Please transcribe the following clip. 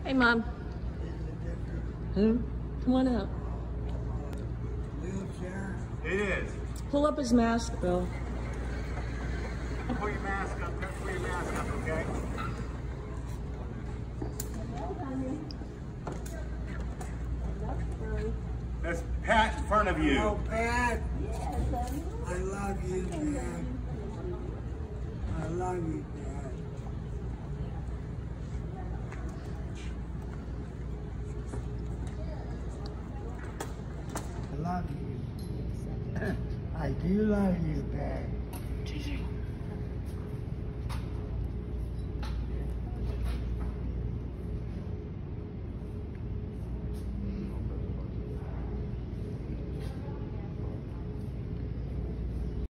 Hey, Mom. Come on out. Wheelchair? It is. Pull up his mask, Bill. Put your mask up. Put your mask up, okay? That's Pat in front of you. Oh, Pat. I love you, Pat. I love you, Pat. I love you. I do love you, Pat.